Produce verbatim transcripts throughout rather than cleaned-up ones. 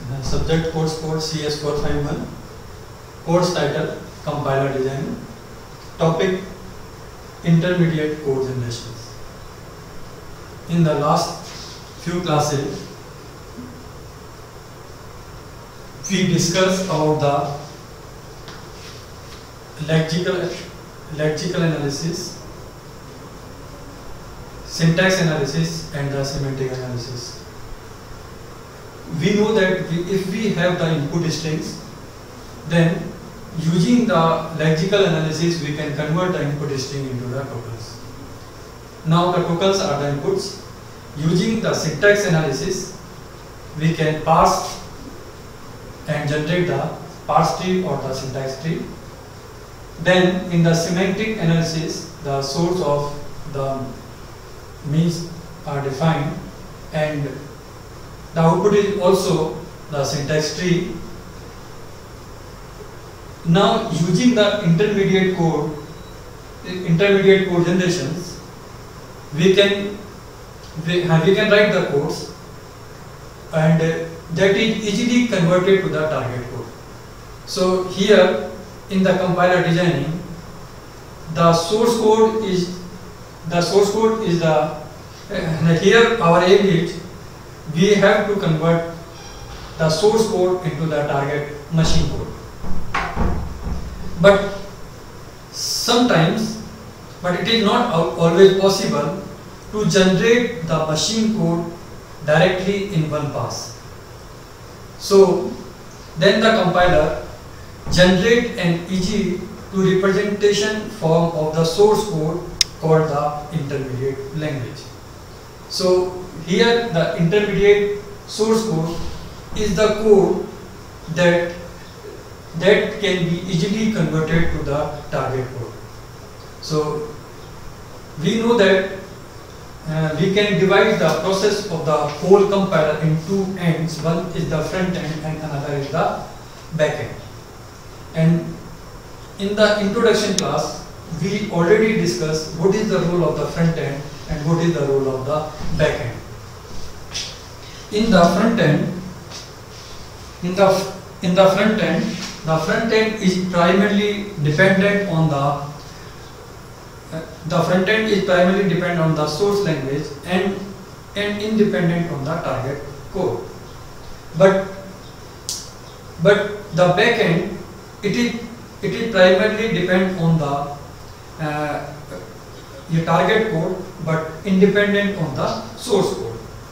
The subject course code C S four fifty-one. Course title Compiler Design. Topic Intermediate Code Generations. In the last few classes, we discussed about the lexical, lexical analysis, syntax analysis, and the semantic analysis. We know that we, if we have the input strings, then using the lexical analysis we can convert the input string into the tokens. Now the tokens are the inputs. Using the syntax analysis we can parse and generate the parse tree or the syntax tree. Then in the semantic analysis the source of the means are defined and the output is also the syntax tree. Now using the intermediate code, intermediate code generations, we can we, we can write the codes and that is easily converted to the target code. So here in the compiler designing, the source code is the source code is the uh, here our aim is we have to convert the source code into the target machine code. But sometimes, but it is not always possible to generate the machine code directly in one pass. So then the compiler generate an easy to representation form of the source code called the intermediate language. So here the intermediate source code is the code that that can be easily converted to the target code. So we know that uh, we can divide the process of the whole compiler in two ends. One is the front end and another is the back end. And in the introduction class we already discussed what is the role of the front end and what is the role of the back end. In the front end, in the in the front end, the front end is primarily dependent on the uh, the front end is primarily dependent on the source language and and independent on the target code. But but the back end it is it is primarily depend on the uh, your target code but independent on the source code.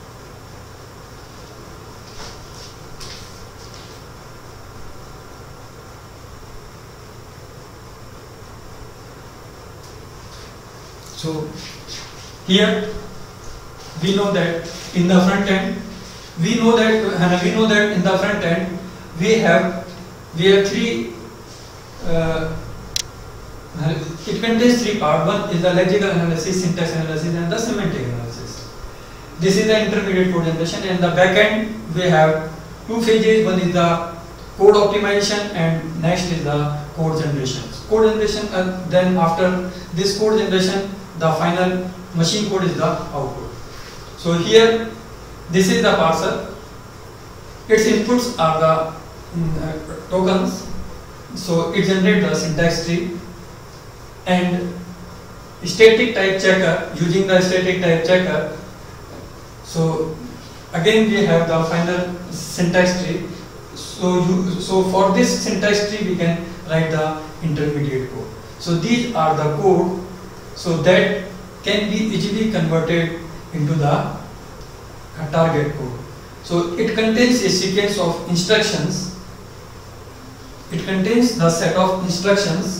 So here we know that in the front end we know that uh, we know that in the front end we have we have three uh, it contains three parts. One is the lexical analysis, syntax analysis, and the semantic analysis. This is the intermediate code generation, and the back end we have two phases. One is the code optimization, and next is the code generation. Code generation, and then after this code generation, the final machine code is the output. So here, this is the parser. Its inputs are the uh, tokens. So it generates the syntax tree. And static type checker, using the static type checker, so again we have the final syntax tree. So you, so for this syntax tree we can write the intermediate code. So these are the code so that can be easily converted into the uh, target code. So it contains a sequence of instructions. It contains the set of instructions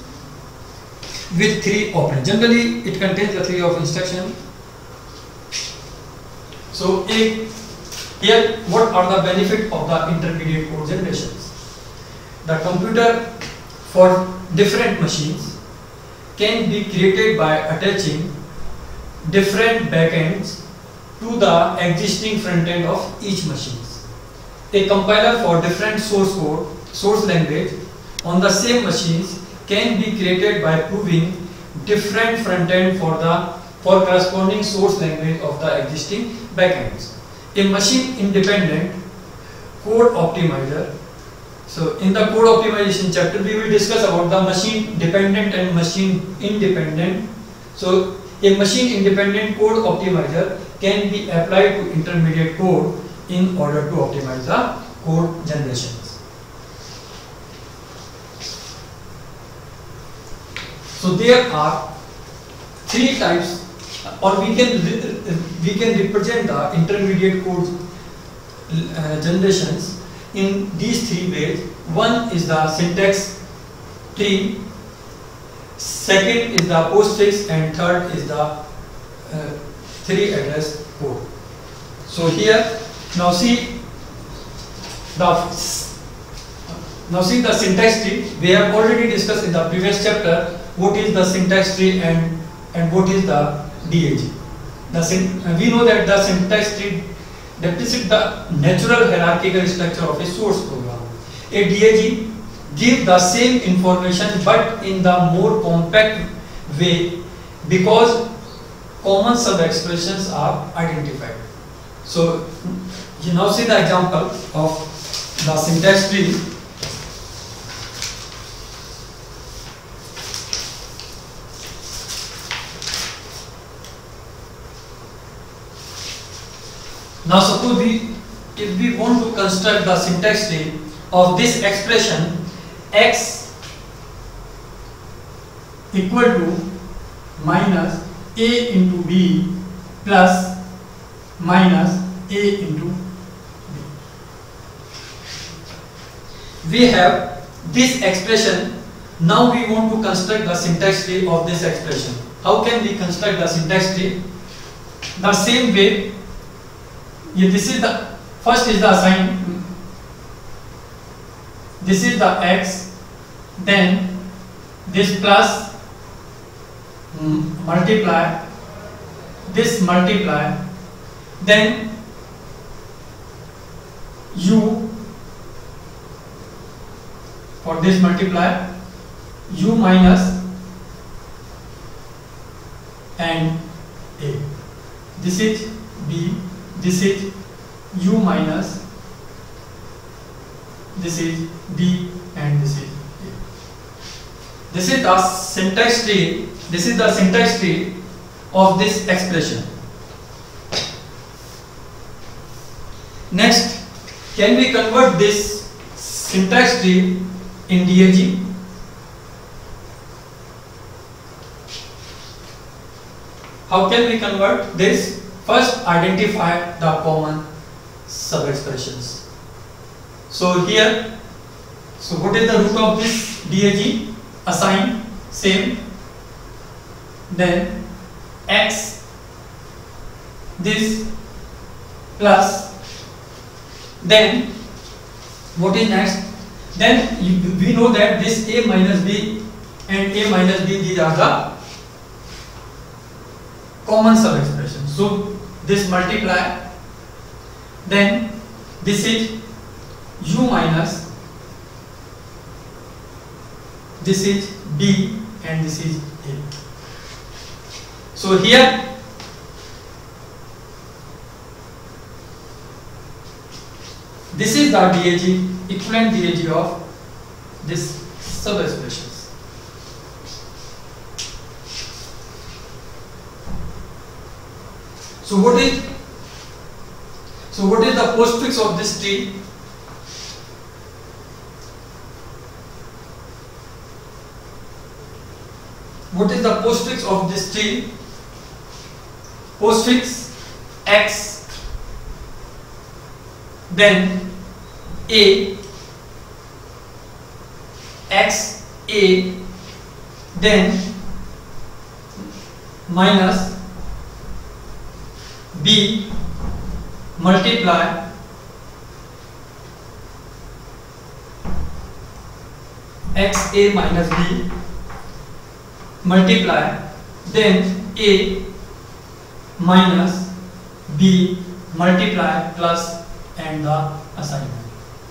with three operands. Generally, it contains the three of instruction. So, a, here, what are the benefits of the intermediate code generations? The computer for different machines can be created by attaching different backends to the existing front end of each machine. A compiler for different source code, source language on the same machines can be created by proving different front end for the for corresponding source language of the existing backends. A machine independent code optimizer. So in the code optimization chapter we will discuss about the machine dependent and machine independent. So a machine independent code optimizer can be applied to intermediate code in order to optimize the code generations. So there are three types, or we can we can represent the intermediate code uh, generations in these three ways. One is the syntax tree, second is the postfix, and third is the uh, three address code. So here now see the now see the syntax tree. We have already discussed in the previous chapter what is the syntax tree and and what is the D A G. The we know that the syntax tree depicts the natural hierarchical structure of a source program. A D A G gives the same information but in the more compact way because common sub-expressions are identified. So you now see the example of the syntax tree. Now suppose we, if we want to construct the syntax tree of this expression x equal to minus a into b plus minus a into b. We have this expression. Now we want to construct the syntax tree of this expression. How can we construct the syntax tree? The same way. Yeah, this is the first is the assign. This is the x, then this plus mm, multiply, this multiply, then u for this multiply, u minus and a. This is b. This is u minus, this is b, and this is a. This is the syntax tree. This is the syntax tree of this expression. Next, can we convert this syntax tree in D A G? How can we convert this? First, identify the common sub-expressions. So here, so what is the root of this D A G? Assign, same. Then x, this plus. Then what is next? Then you, we know that this a minus b and a minus b, these are the common sub-expressions. So this multiply, then this is u minus, this is b, and this is a. So here this is the D A G, equivalent D A G of this sub-expressions. So what is so what is the postfix of this tree? What is the postfix of this tree? Postfix x, then a, x a, then minus b multiply x a minus b multiply then a minus b multiply plus and the assignment.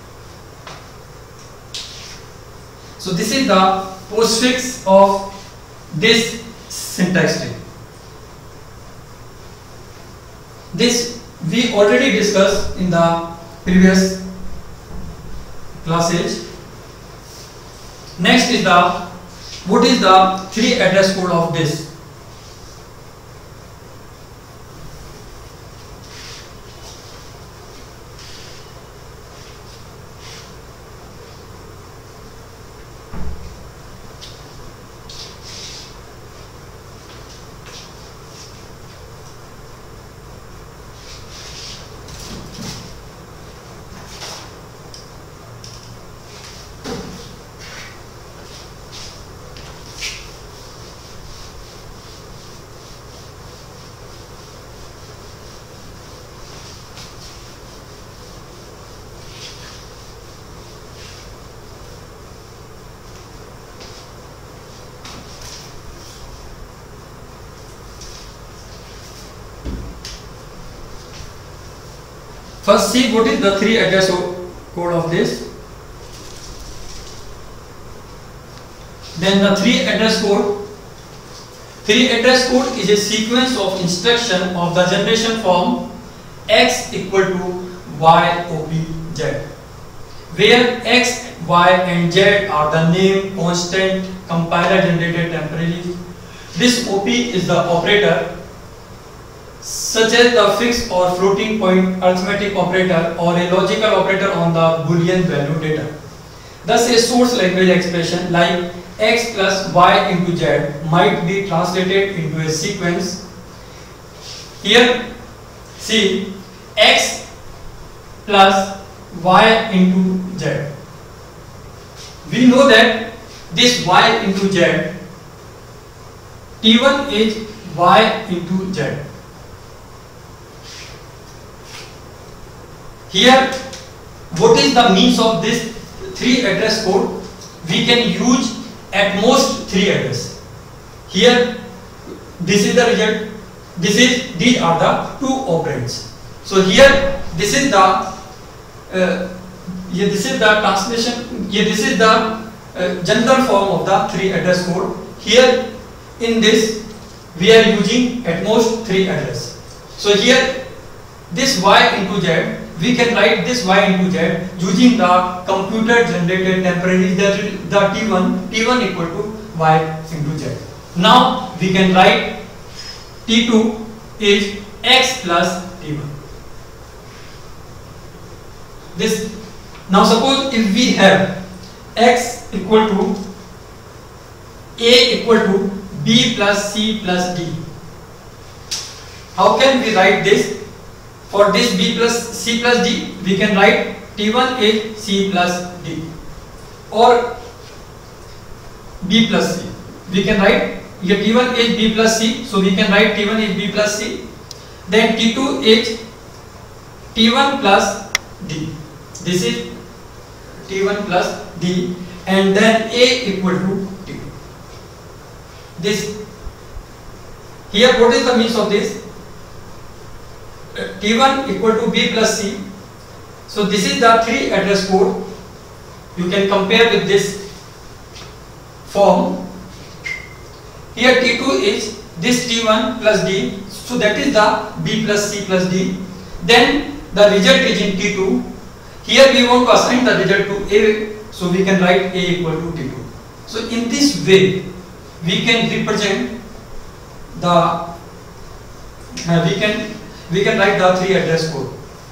So this is the postfix of this syntax tree. This we already discussed in the previous classes. Next is the, what is the three address code of this? First, see what is the three address code of this. Then the three address code. Three address code is a sequence of instruction of the generation form x equal to y op z, where x, y and z are the name, constant, compiler generated temporarily. This op is the operator, such as the fixed or floating point arithmetic operator or a logical operator on the Boolean value data. Thus, a source language expression like x plus y into z might be translated into a sequence. Here, see x plus y into z. We know that this y into z, T one is y into z. Here, what is the means of this three address code? We can use at most three address. Here, this is the result. This is these are the two operands. So here, this is the uh, yeah, this is the translation. Yeah, this is the uh, general form of the three address code. Here, in this, we are using at most three address. So here, this y into z. We can write this y into z using the computer generated temporary, the, the T one, T one equal to y into z. Now we can write T two is x plus T one. This, now suppose if we have x equal to a equal to b plus c plus d, how can we write this? For this b plus c plus d, we can write T one is c plus d, or b plus c. We can write here T one is b plus c, so we can write T one is b plus c. Then T two is T one plus d. This is T one plus d, and then a equal to T two. This here, what is the means of this? T one equal to b plus c. So this is the three address code. You can compare with this form. Here T two is this T one plus d. So that is the b plus c plus d. Then the result is in T two. Here we want to assign the result to a. So we can write a equal to T two. So in this way, we can represent the uh, we can we can write the three address code.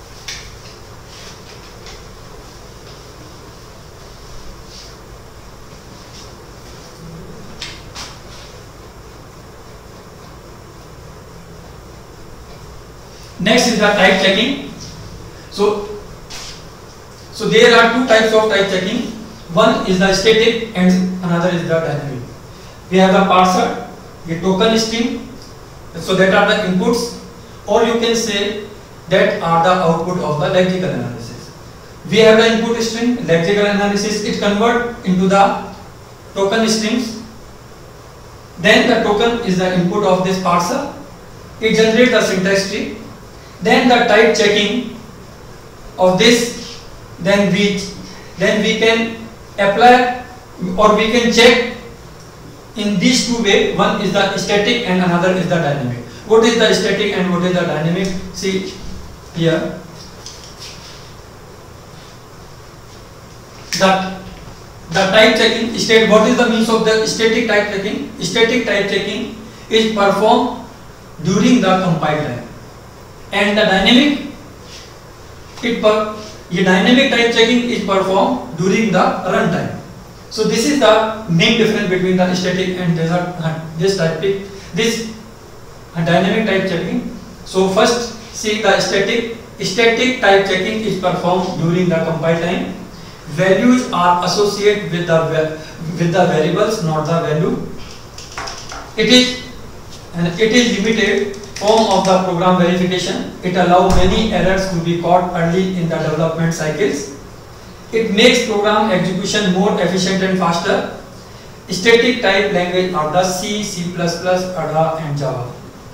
Next is the type checking. So, so there are two types of type checking. One is the static and another is the dynamic. We have the parser, the token string. So that are the inputs, or you can say that are the output of the lexical analysis. We have the input string, lexical analysis. It convert into the token strings. Then the token is the input of this parser. It generates the syntax tree. Then the type checking of this, then we then we can apply or we can check in these two ways. One is the static and another is the dynamic. What is the static and what is the dynamic? See here. the the type checking state. What is the means of the static type checking? Static type checking is performed during the compile time, and the dynamic it per, the dynamic type checking is performed during the runtime. So this is the main difference between the static and this, uh, this type this uh, dynamic type checking. So first see the static static type checking is performed during the compile time. Values are associated with the with the variables, not the value. It is and it is limited form of the program verification. It allows many errors to be caught early in the development cycles. It makes program execution more efficient and faster. Static type language are the C, C plus plus, A D A and Java.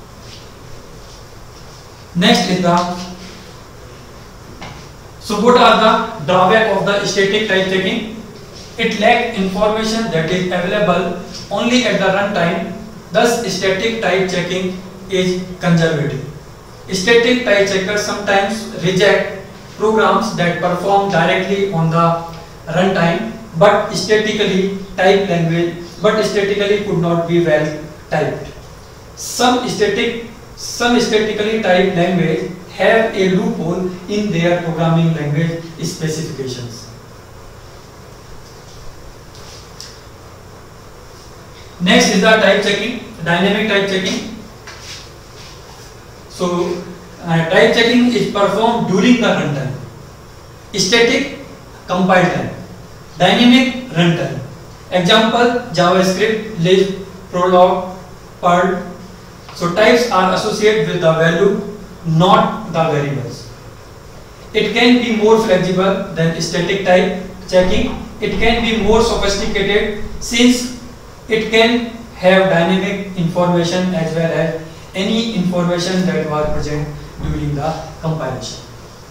Next is the so what are the drawback of the static type checking? It lacks information that is available only at the runtime. Thus, static type checking is conservative. Static type checkers sometimes reject programs that perform directly on the runtime, but statically typed language, but statically could not be well typed. Some static, some statically typed language have a loophole in their programming language specifications. Next is the type checking, dynamic type checking. So, uh, type checking is performed during the runtime. Static, compile time. Dynamic, runtime. Example, JavaScript, Lisp, Prolog, Perl. So, types are associated with the value, not the variables. It can be more flexible than static type checking. It can be more sophisticated since it can have dynamic information as well as any information that was present during the compilation.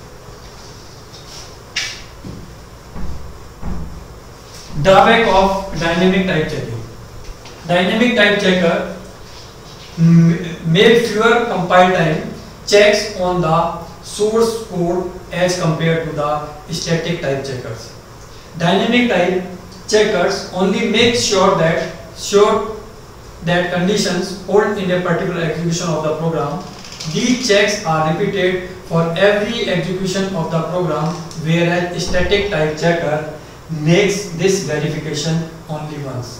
Drawback of dynamic type checking. Dynamic type checker make fewer compile time checks on the source code as compared to the static type checkers. Dynamic type checkers only make sure that sure that conditions hold in a particular execution of the program. These checks are repeated for every execution of the program, whereas static type checker makes this verification only once.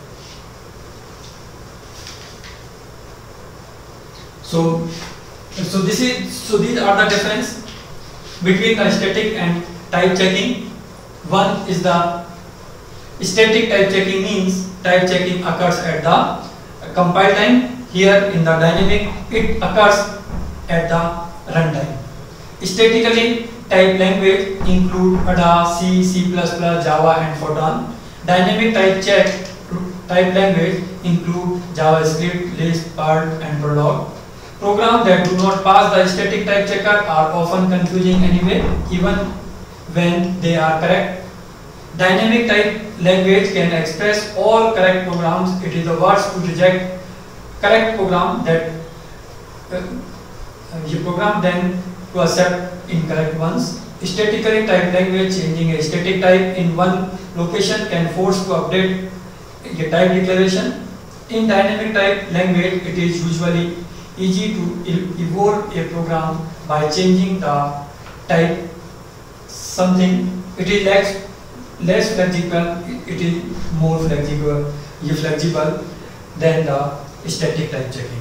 So, so this is so these are the difference between the static and type checking. One is the static type checking means type checking occurs at the compile time. Here in the dynamic, it occurs at the runtime. Statically typed language include A D A, C, C plus plus, Java and Fortran. Dynamic type check type language include JavaScript, Lisp, Perl and Prolog. Programs that do not pass the static type checker are often confusing anyway, even when they are correct. Dynamic type language can express all correct programs. It is the worst to reject correct program that uh, you program then to accept incorrect ones. Statically typed language changing a static type in one location can force to update a type declaration. In dynamic type language, it is usually easy to evolve a program by changing the type something. It is less less flexible, it is more flexible, flexible than the static type checking.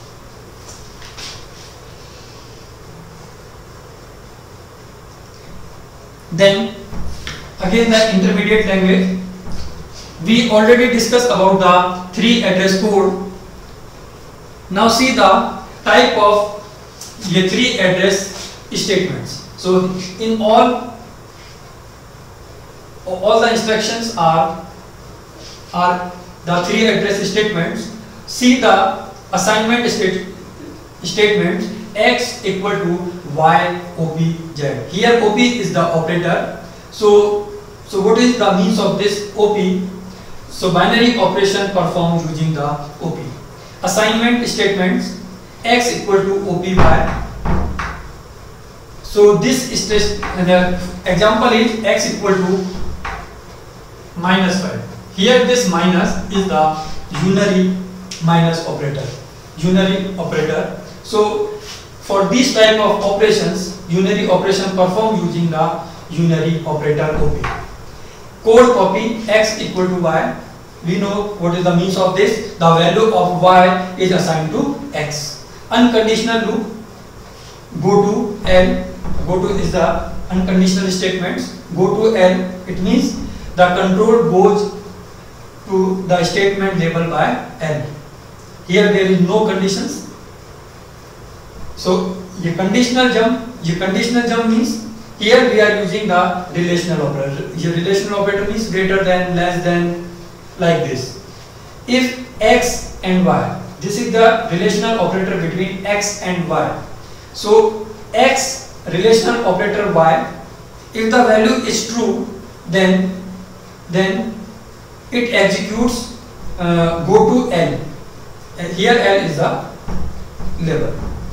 Then again the intermediate language. We already discussed about the three address code. Now see the type of the three address statements. So in all all the instructions are are the three address statements. See the assignment state, statements x equal to y ob z. Here ob is the operator. So so what is the means of this op? So binary operation performed using the op. Assignment statements x equal to op y. So this is the example is x equal to minus five. Here this minus is the unary minus operator. Unary operator. So for this type of operations, unary operation performed using the unary operator O P. Code copy x equal to y. We know what is the means of this. The value of y is assigned to x. Unconditional loop. Go to L. Go to is the unconditional statements. Go to L. It means the control goes to the statement labeled by L. Here there is no conditions. So your conditional jump. Your conditional jump means here we are using the relational operator. Your relational operator means greater than, less than, like this. If x and y, this is the relational operator between x and y. So x relational operator y, if the value is true, then then it executes uh, go to L. And here L is the label.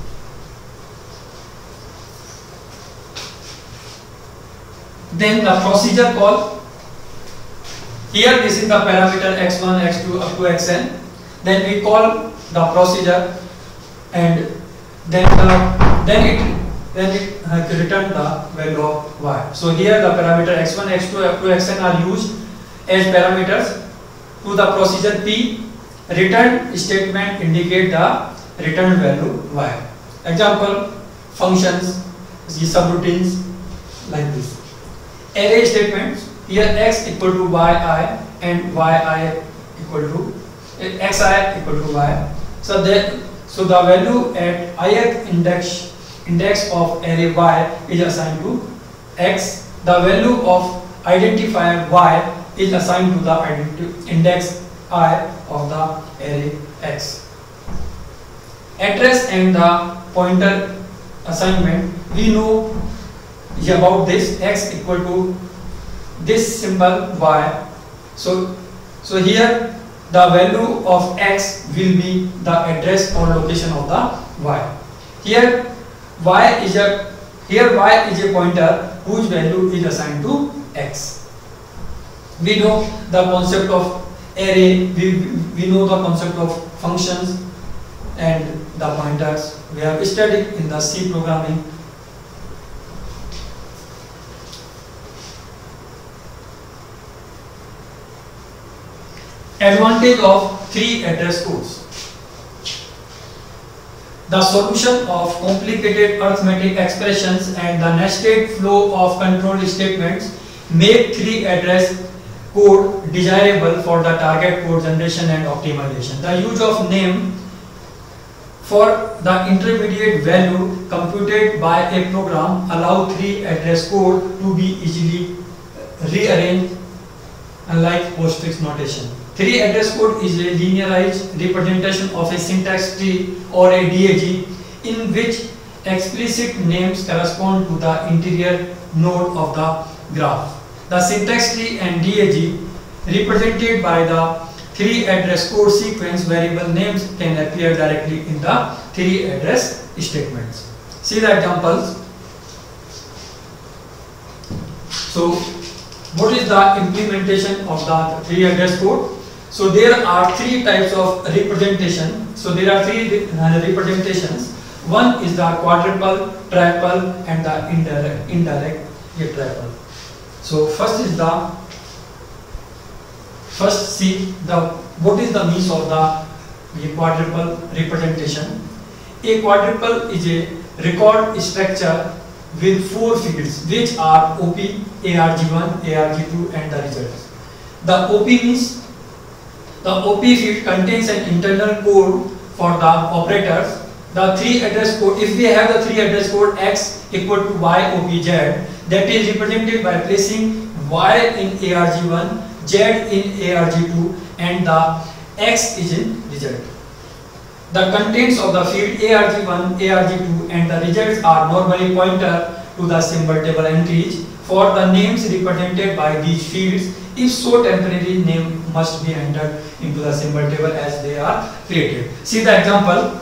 Then the procedure call. Here this is the parameter x one, x two up to xn. Then we call the procedure, and then the, then it then it uh, return the value of y. So here the parameter x one, x two up to xn are used as parameters to the procedure P. Return statement indicate the return value y. Example functions, the subroutines like this. Array statements, here x equal to yi and yi equal to xi equal to y. So that so the value at ith index index of array y is assigned to x. The value of identifier y is assigned to the index I of the array x. Address and the pointer assignment, we know about this. X equal to this symbol y. So so here the value of x will be the address or location of the y. Here y is a here y is a pointer whose value is assigned to x. We know the concept of array, we, we know the concept of functions and the pointers. We have studied in the C programming. Advantage of three address codes. The solution of complicated arithmetic expressions and the nested flow of control statements make three address code desirable for the target code generation and optimization. The use of name for the intermediate value computed by a program allow three address code to be easily rearranged, unlike postfix notation. Three address code is a linearized representation of a syntax tree or a D A G in which explicit names correspond to the interior node of the graph. The syntax tree and D A G represented by the three address code sequence variable names can appear directly in the three address statements. See the examples. So what is the implementation of the three address code? So there are three types of representation. So there are three representations. One is the quadruple, triple, and the indirect, indirect triple. So first is the first see the what is the means of the, the quadruple representation. A quadruple is a record structure with four fields which are O P, A R G one, A R G two, and the results. The O P means the O P field contains an internal code for the operators. The three address code, if we have the three address code x equal to y O P z, that is represented by placing y in A R G one, z in A R G two, and the x is in result. The contents of the field A R G one, A R G two, and the results are normally pointer to the symbol table entries for the names represented by these fields. If so, temporary name must be entered into the symbol table as they are created. See the example.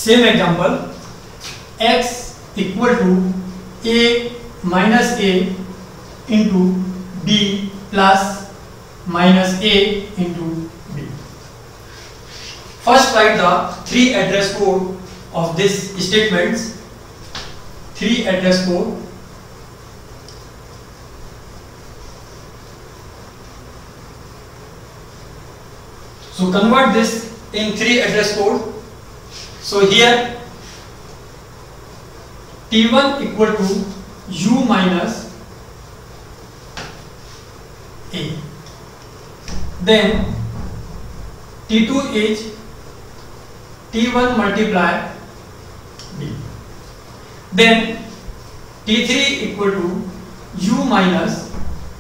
Same example, x equal to a minus a into b plus minus a into b. First write the three address code of this statements. Three address code. So convert this in three address code. So here T one equal to u minus a. Then T two is T one multiply b. Then T three equal to u minus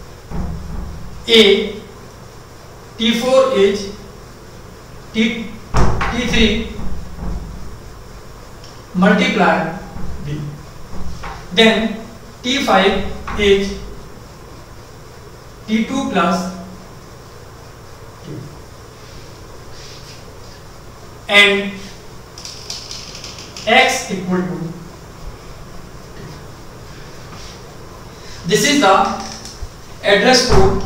a. T four is T, T3 multiply b. Then T five is T two plus two. And x equal to, this is the address code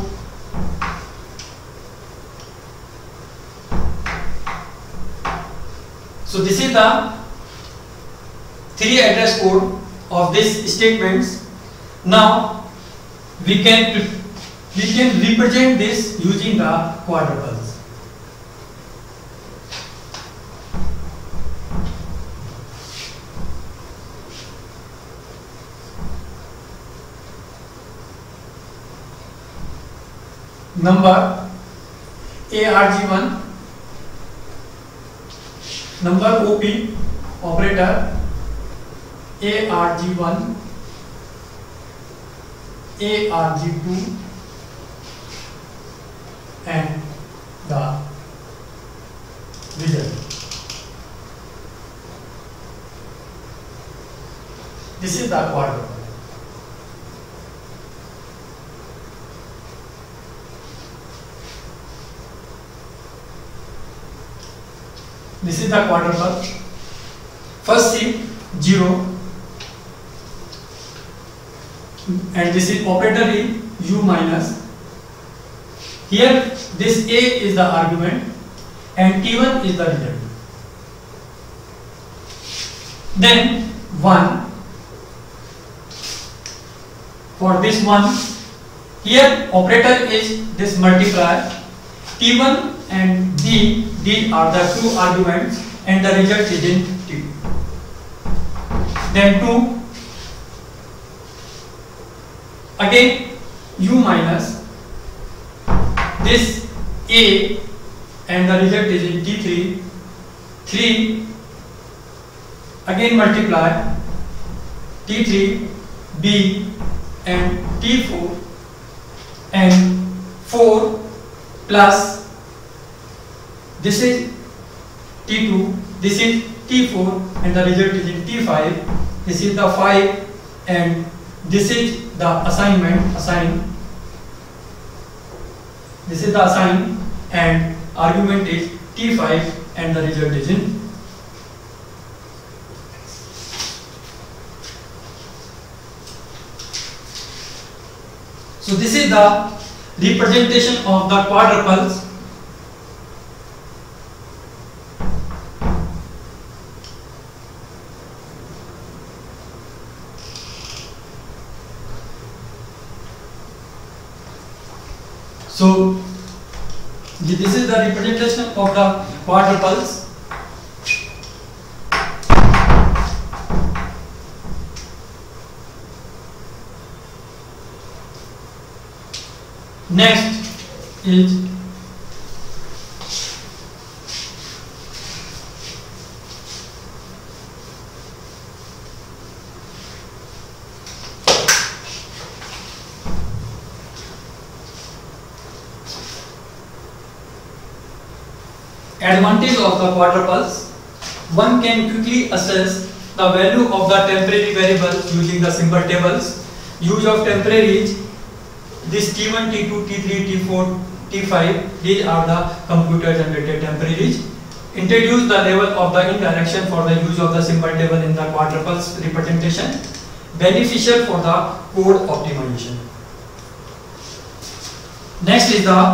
So this is the three address code of these statements. Now we can we can represent this using the quadruples. Number A R G one, number O P operator A R G one, A R G two, and the result. This is the quadruple. This is the quadruple. First see zero, and this is operator in u minus. Here this a is the argument and T one is the result. Then one. For this one, here operator is this multiply. T one and D, these are the two arguments and the result is in T two. Then two, again u minus, this A and the result is in T three, three, again multiply T three, B and T four, and four plus this is T two, this is T four, and the result is in T five. This is the five, and this is the assignment assign. This is the assign, and argument is T five, and the result is in. So this is the representation of the quadruples. So this is the representation of the quadruples. Next is advantage of the quadruples. One can quickly assess the value of the temporary variable using the symbol tables. Use of temporary is this T one, T two, T three, T four, T five, these are the computer generated temporaries. introduce the level of the indirection for the use of the symbol table in the quadruples representation, beneficial for the code optimization. Next is the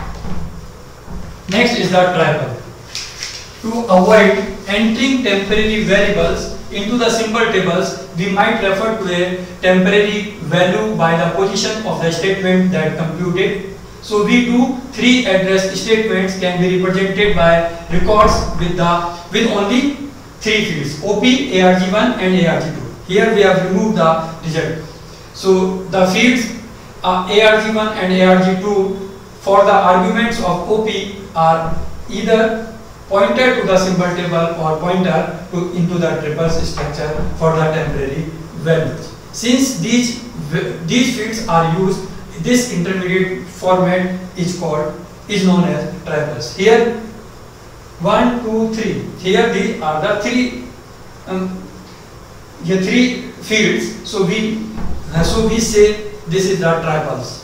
next is the triple. To avoid entering temporary variables into the symbol tables, we might refer to a temporary value by the position of the statement that computed. So V two three address statements can be represented by records with the with only three fields: O P, A R G one, and A R G two. Here we have removed the result. So the fields uh, A R G one and A R G two for the arguments of O P are either pointer to the symbol table or pointer to into the triples structure for the temporary values. Since these these fields are used, this intermediate format is called is known as triples. Here one, two, three. Here these are the three um, here three fields. So we uh, so we say this is the triples.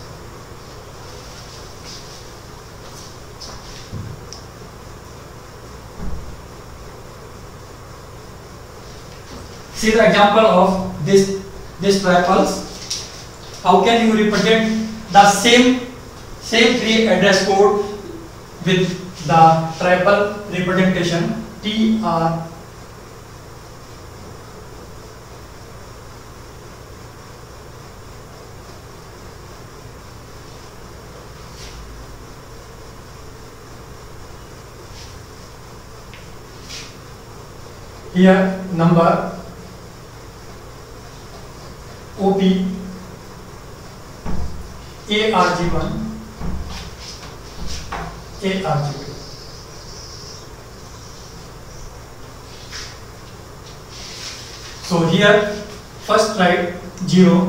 See the example of this this triples. How can you represent the same same three address code with the triple representation T R here number O P A R G one A R G two. So here first write zero,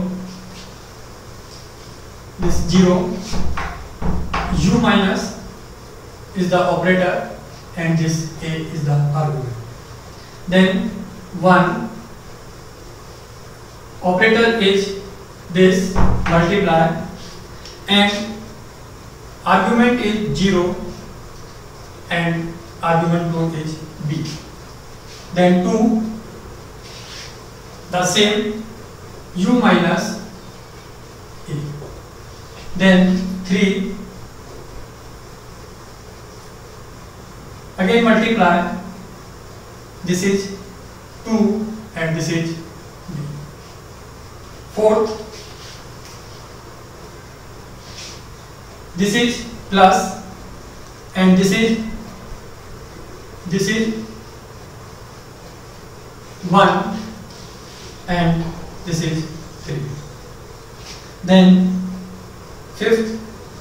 this zero, U minus is the operator and this A is the argument. Then one, operator is this multiply and argument is zero and argument two is B. Then two, the same, U minus A. Then three, again multiply, this is two and this is B. Fourth, this is plus and this is this is one and this is three. Then fifth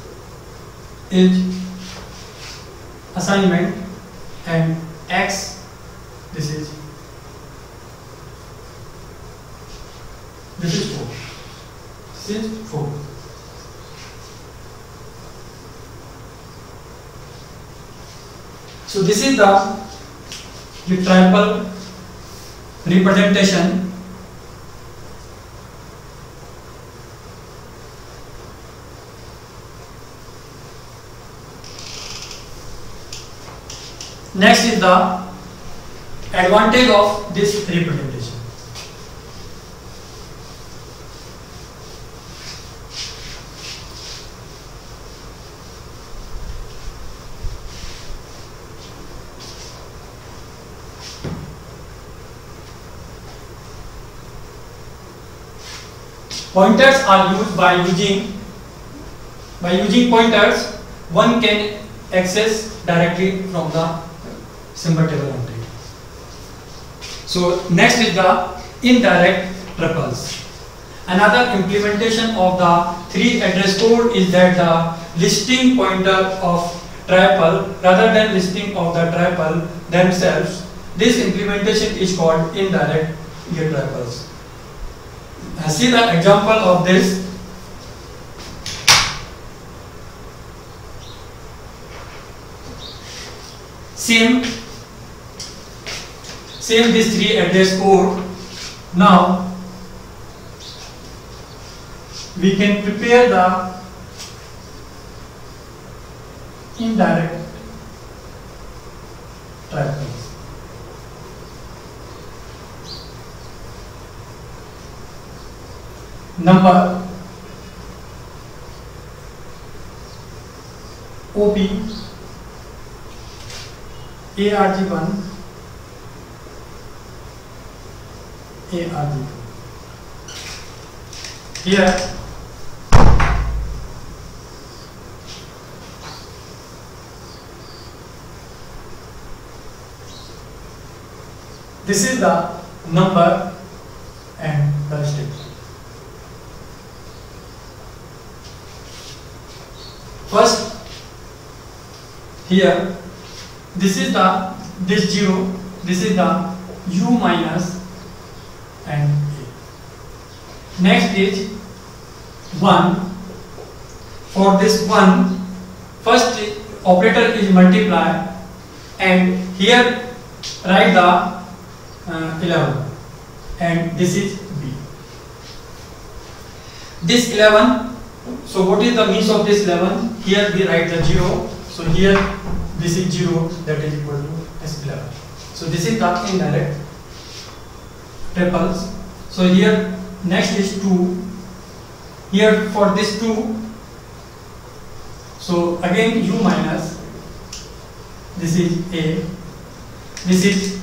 is assignment and X, this is this is four. This is four. So this is the, the triple representation. Next is the advantage of this representation. Pointers are used by using by using pointers. One can access directly from the symbol table entry. So next is the indirect triples. Another implementation of the three address code is that the listing pointer of triple rather than listing of the triple themselves. This implementation is called indirect triples. See the example of this. Same, same this three address code. Now we can prepare the indirect triples. Number O P A R G one A R G two. Here this is the number and the state. First, here this is the this zero, this is the u minus and a. Next is one. For this one, first operator is multiply, and here write the uh, eleven, and this is b. This eleven. So what is the means of this eleven? Here we write the zero. So here this is zero, that is equal to this eleven. So this is the indirect triples. So here next is two. Here for this two. So again u minus. This is a. This is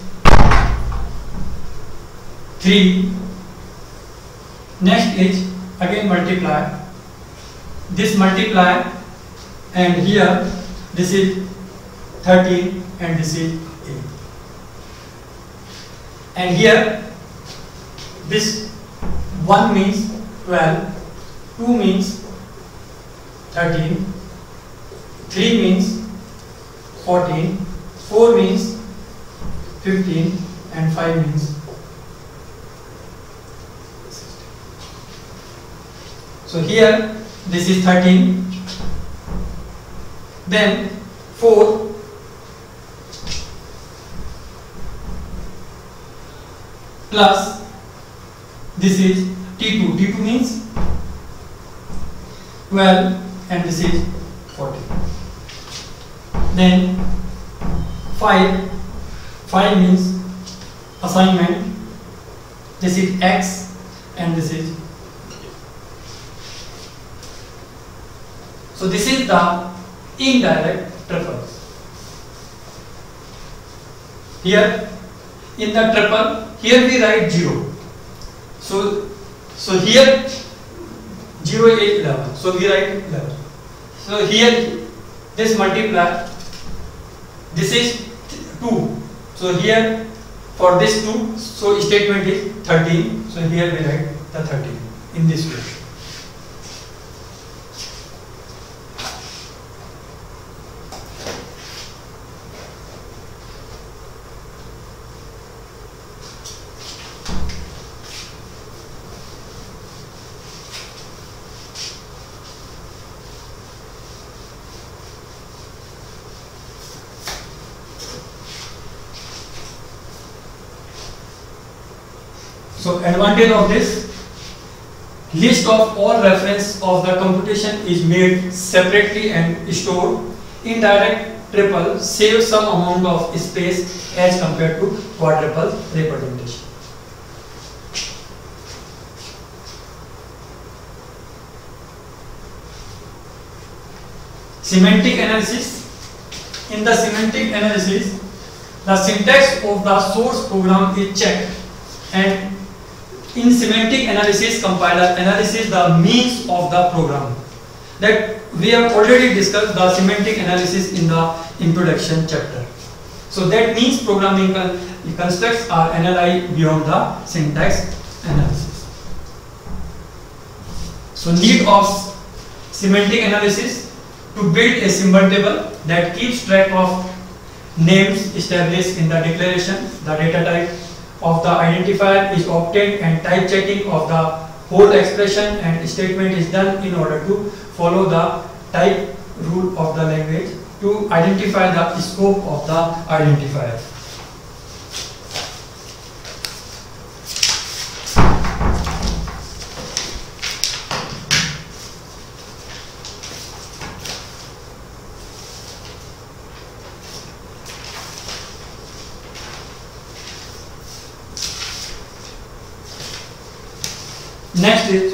three. Next is again multiply. This multiply, and here this is thirteen and this is eight. And here this one means twelve, two means thirteen, three means fourteen, four means fifteen, and five means sixteen. So here this is thirteen, then four, plus this is T two, T two means twelve, and this is fourteen. Then five, five means assignment, this is X, and this is. So this is the indirect triples. Here in the triple, here we write zero. So so here zero is eleven. So we write eleven. So here this multiply. This is two. So here for this two, so statement is thirteen. So here we write the thirteen in this way. So advantage of this, list of all reference of the computation is made separately and stored. Indirect triple saves some amount of space as compared to quadruple representation. Semantic analysis. In the semantic analysis, the syntax of the source program is checked, and in semantic analysis, compiler analysis the means of the program. That we have already discussed the semantic analysis in the introduction chapter. So that means programming constructs are analyzed beyond the syntax analysis. So need of semantic analysis to build a symbol table that keeps track of names established in the declaration, the data type of the identifier is obtained, and type checking of the whole expression and statement is done in order to follow the type rule of the language to identify the scope of the identifier. Next is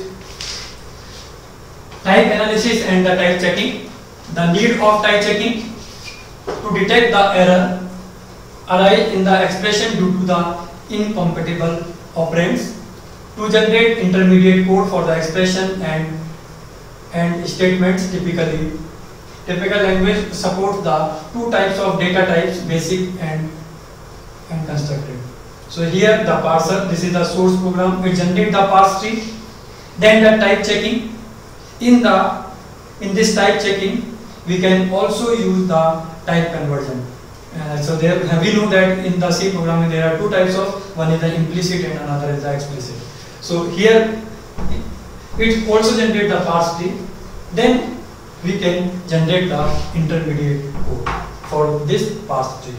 type analysis and the type checking. The need of type checking to detect the error arise in the expression due to the incompatible operands, to generate intermediate code for the expression and and statements. Typically, typical language supports the two types of data types, basic and and constructed. So here the parser, this is the source program, it generates the parse tree. Then the type checking. In the in this type checking, we can also use the type conversion. Uh, so there we know that in the C programming there are two types of, one is the implicit and another is the explicit. So here it also generates the parse tree. Then we can generate the intermediate code for this parse tree.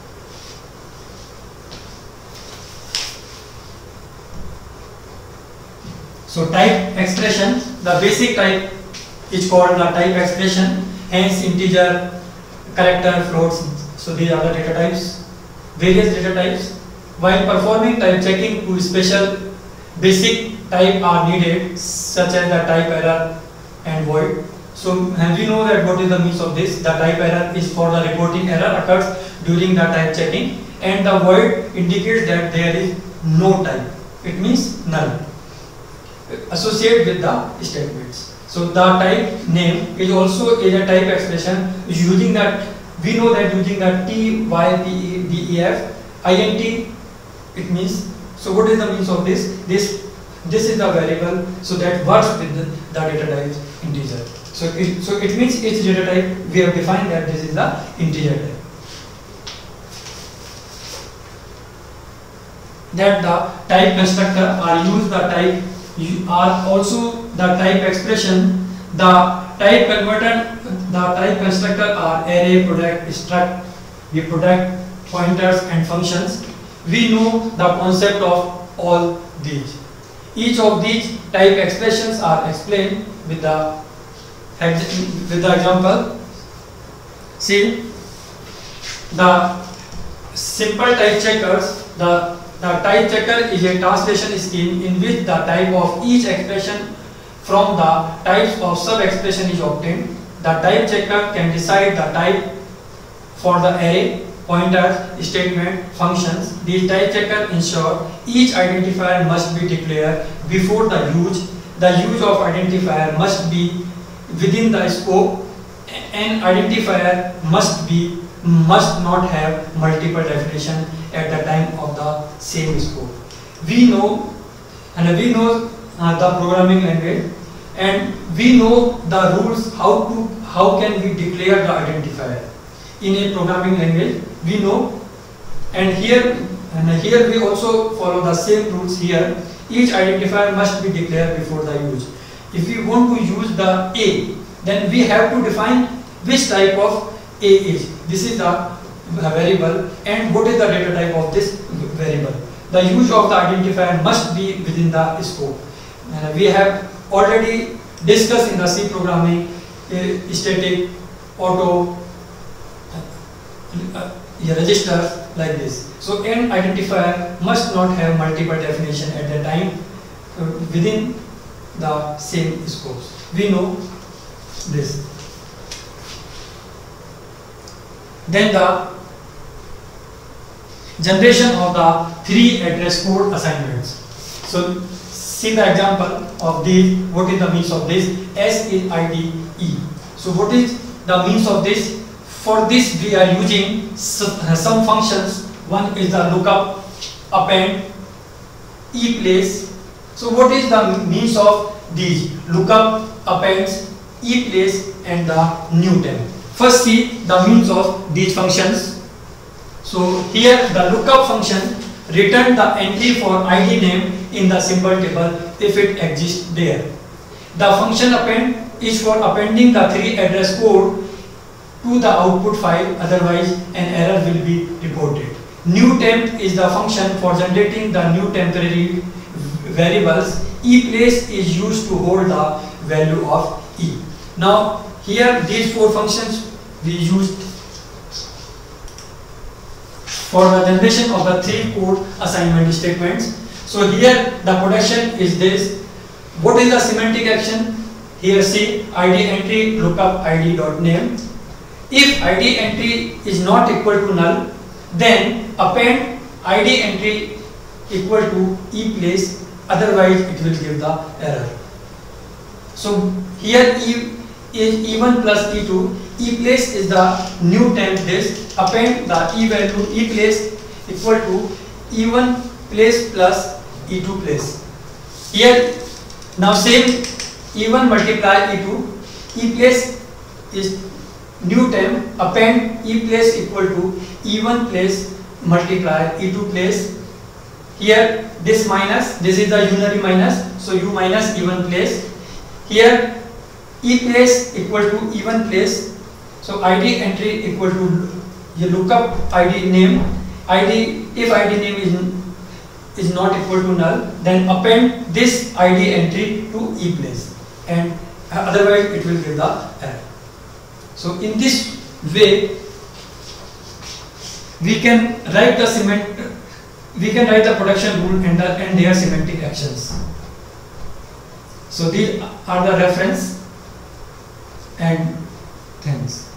So type expression, the basic type is called the type expression, hence integer, character, floats. So these are the data types, various data types. While performing type checking, two special basic type are needed, such as the type error and void. So and we know that what is the means of this. The type error is for the reporting error occurs during the type checking, and the void indicates that there is no type. It means null. Associate with the statements. So the type name is also is a type expression using that. We know that using the T, Y, P, E, D, E, F, I N T, it means. So what is the means of this? This this is the variable, so that works with the, the data type integer. So it, so it means each data type we have defined that this is the integer type. That the type constructor are used the type are also the type expression. The type converter, the type constructor are array, product, struct, the product, pointers and functions. We know the concept of all these. Each of these type expressions are explained with the with the example. See, the simple type checkers, the The type checker is a translation scheme in which the type of each expression from the types of sub-expression is obtained. The type checker can decide the type for the array, pointers, statement, functions. The type checker ensure each identifier must be declared before the use. The use of identifier must be within the scope. An identifier must be must not have multiple definition at the time of the same scope. We know and we know uh, the programming language, and we know the rules how to how can we declare the identifier in a programming language. We know, and here and here we also follow the same rules here. Each identifier must be declared before the use. If we want to use the A, then we have to define which type of A is. This is the variable, and what is the data type of this variable. The use of the identifier must be within the scope. Uh, we have already discussed in the C programming uh, static, auto, uh, uh, registers like this. So an identifier must not have multiple definition at the time uh, within the same scopes. We know this. Then the generation of the three address code assignments. So see the example of this. What is the means of this? S is I D E. So what is the means of this? For this we are using some functions. One is the lookup, append, ePlace. So what is the means of these? Lookup, appends, ePlace and the new temp. First see the means of these functions. So here the lookup function return the entry for I D name in the symbol table if it exists there. The function append is for appending the three address code to the output file, otherwise an error will be reported. New temp is the function for generating the new temporary variables. ePlace is used to hold the value of E. Now here these four functions we used for the generation of the three code assignment statements. So here the production is this. what is the semantic action? Here see id entry lookup id dot name. If id entry is not equal to null, then append id entry equal to e place, otherwise it will give the error. So here e is e one plus e two, e place is the new temp disk, append the e value e place equal to e one place plus e two place. Here now same e one multiply e two, e place is new temp, append e place equal to e one place multiply e two place. Here this minus, this is the unary minus, so u minus e one place. Here e place equal to e one place, so id entry equal to you lookup id name. Id, if id name is is not equal to null, then append this id entry to e place, and otherwise it will give the error. So in this way we can write the cement we can write the production rule and, the, and their semantic actions. So these are the reference, and thanks.